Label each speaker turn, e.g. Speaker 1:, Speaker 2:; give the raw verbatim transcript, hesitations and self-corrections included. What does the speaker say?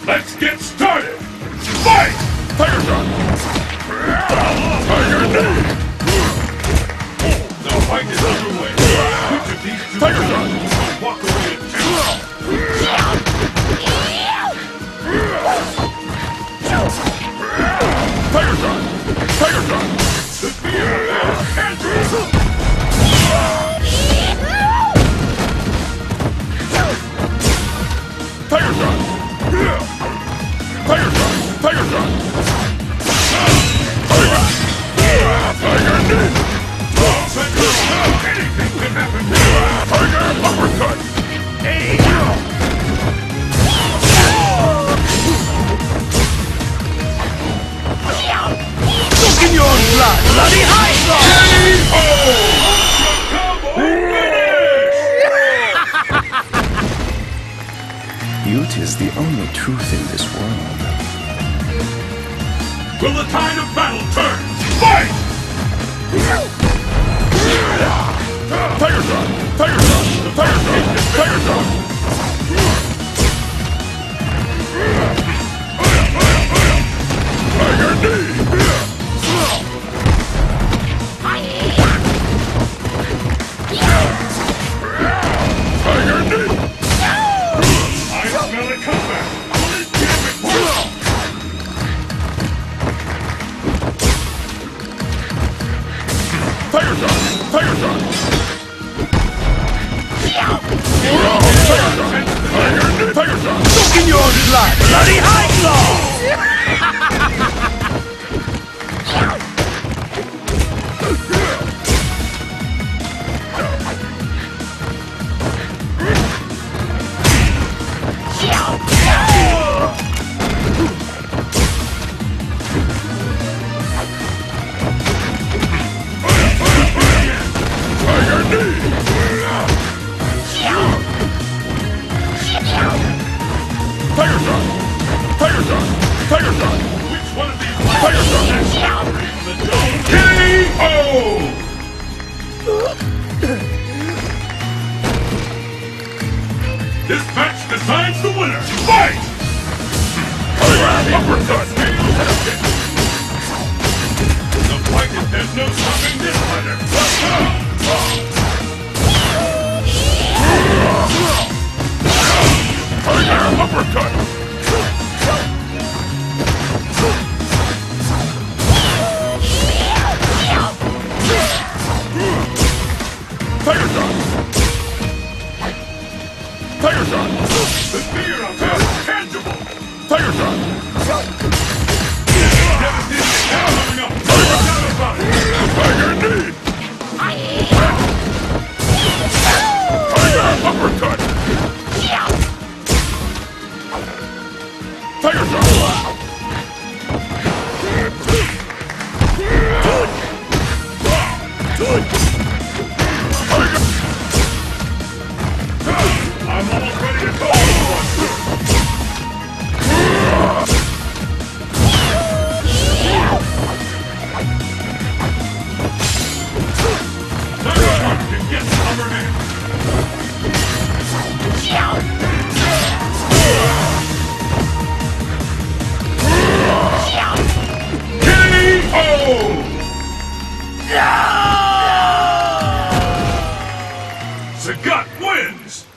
Speaker 1: Let's get started! Fight! Tiger Shot! Tiger Knee! The fight is underway. Which of these two Tiger Shot! Walk away and Tiger Shot! Tiger Shot! The spear is canceled! Tiger Shot! Tiger Shot! Tiger Shot! Tiger! Tiger Knee! Anything can happen! Tiger Uppercut!
Speaker 2: Look in your own blood! Bloody high claw!
Speaker 3: Youth is the only truth in this world.
Speaker 1: Will the tide of battle turn? Fight! Tiger Shot! Tiger Shot! Tiger Shot! Tiger Shot! Tiger Knee! Tiger Knee! I smell a comeback! Tiger Shot! Tiger Shot! Tiger Shot! Tiger Shot!
Speaker 2: Look in your own blood! Bloody high claw!
Speaker 1: Tiger Knee! Tiger Shot! Tiger Shot! Tiger Shot! Which one of these Tiger Shot! K O! This match decides the winner! Fight! Tiger Uppercut! The fight is there's no stopping this fighter! Tiger Uppercut! Tiger Shot! Tiger Shot! The fear of him is tangible! Tiger Shot! Tiger Knee! Tiger Uppercut! Tiger Shot! Tiger! I'm almost ready to go! Tiger Shot can get the upper hand! K O! Sagat wins!